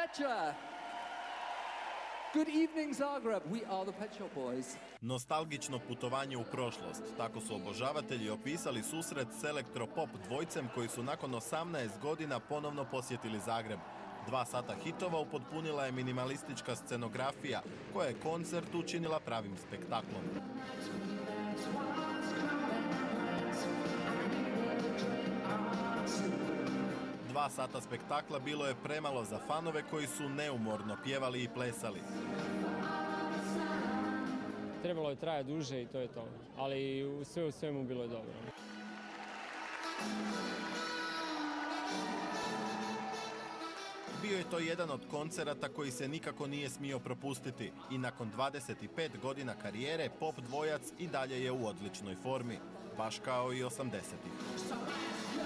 večer! Good evening, Zagreb. We are the Pet Shop Boys. Nostalgično putovanje u prošlost. Tako su obožavatelji opisali susret s elektropop dvojcem koji su nakon 18 godina ponovno posjetili Zagreb. 2 sata hitova upotpunila je minimalistička scenografija koja je koncert učinila pravim spektaklom. 2 sata spektakla bilo je premalo za fanove koji su neumorno pjevali i plesali. Trebalo je trajati duže i to je to, ali sve u svemu bilo je dobro. Bio je to jedan od koncerata koji se nikako nije smio propustiti i nakon 25 godina karijere pop dvojac i dalje je u odličnoj formi, baš kao i 80-ih.